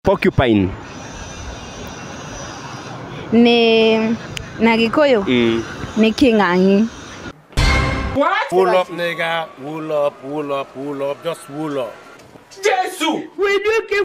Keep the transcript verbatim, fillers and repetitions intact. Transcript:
Porcupine. Ni Nagikoyo. Mm. Ni Kingangi. What? Wool up, nigga. Wool up, wool up, wool up. Just wool up. Jesus! Will you keep